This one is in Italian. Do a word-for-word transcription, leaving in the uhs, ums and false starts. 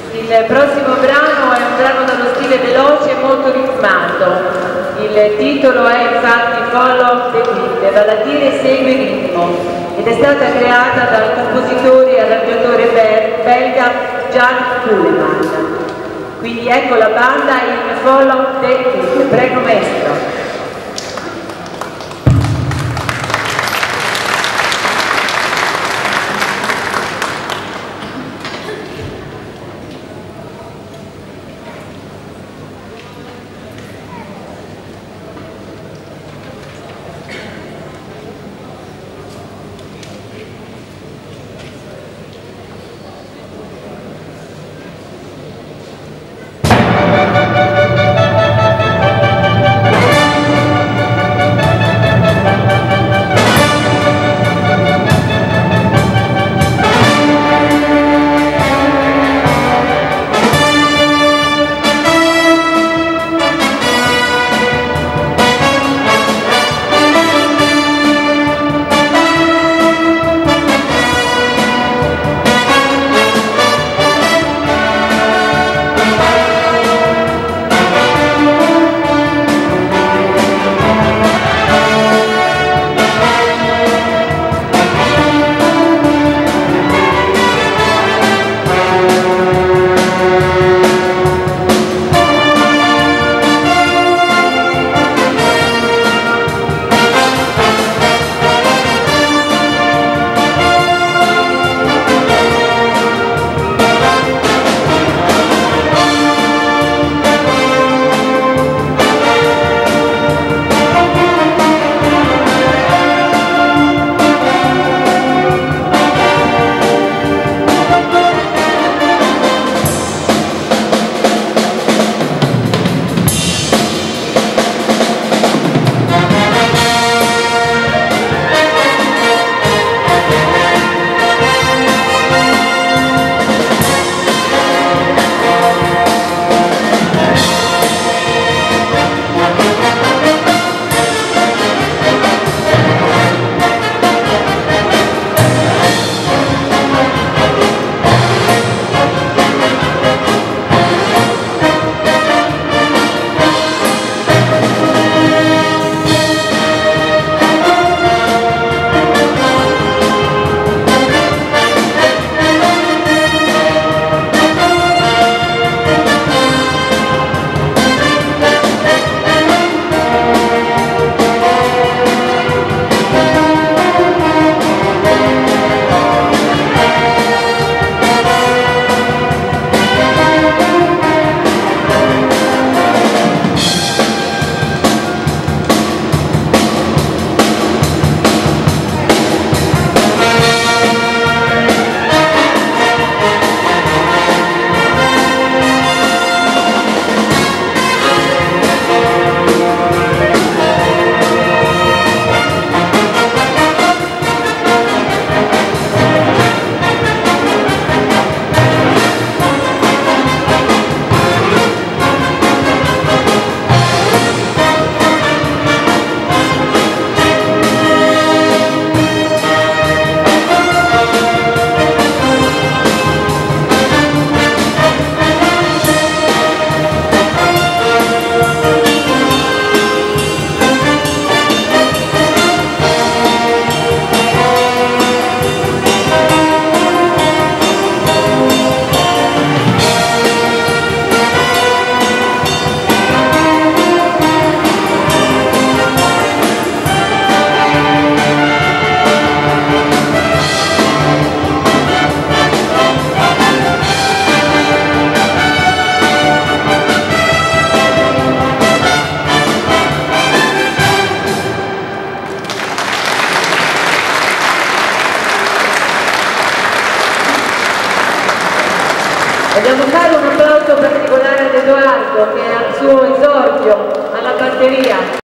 Il prossimo brano è un brano dallo stile veloce e molto ritmato. Il titolo è infatti Follow the Beat, vale a dire Segui il ritmo, ed è stata creata dal compositore e arrangiatore belga Jan Kuleman. Quindi ecco la banda in Follow the Beat. Prego maestro. Vogliamo fare un applauso particolare ad Edoardo che è al suo esordio alla batteria.